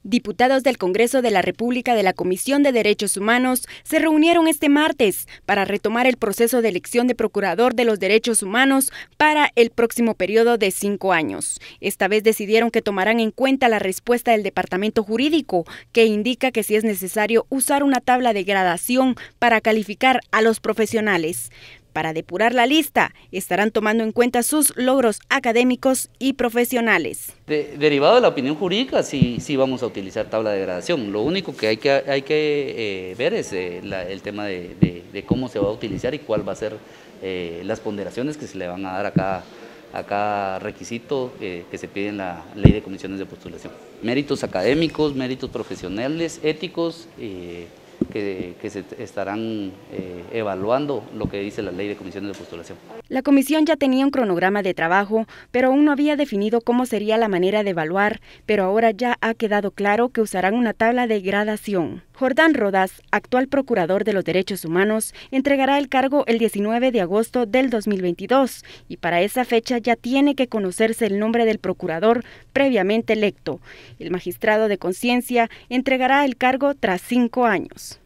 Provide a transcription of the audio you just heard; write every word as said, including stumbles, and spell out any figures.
Diputados del Congreso de la República de la Comisión de Derechos Humanos se reunieron este martes para retomar el proceso de elección de Procurador de los Derechos Humanos para el próximo periodo de cinco años. Esta vez decidieron que tomarán en cuenta la respuesta del Departamento Jurídico, que indica que si es necesario usar una tabla de gradación para calificar a los profesionales. Para depurar la lista, estarán tomando en cuenta sus logros académicos y profesionales. De, derivado de la opinión jurídica, sí, sí vamos a utilizar tabla de gradación. Lo único que hay que, hay que eh, ver es eh, la, el tema de, de, de cómo se va a utilizar y cuál va a ser eh, las ponderaciones que se le van a dar a cada, a cada requisito eh, que se pide en la ley de comisiones de postulación. Méritos académicos, méritos profesionales, éticos, eh, Que, que se estarán eh, evaluando lo que dice la ley de comisiones de postulación. La comisión ya tenía un cronograma de trabajo, pero aún no había definido cómo sería la manera de evaluar, pero ahora ya ha quedado claro que usarán una tabla de gradación. Jordán Rodas, actual Procurador de los Derechos Humanos, entregará el cargo el diecinueve de agosto del dos mil veintidós y para esa fecha ya tiene que conocerse el nombre del procurador previamente electo. El magistrado de conciencia entregará el cargo tras cinco años.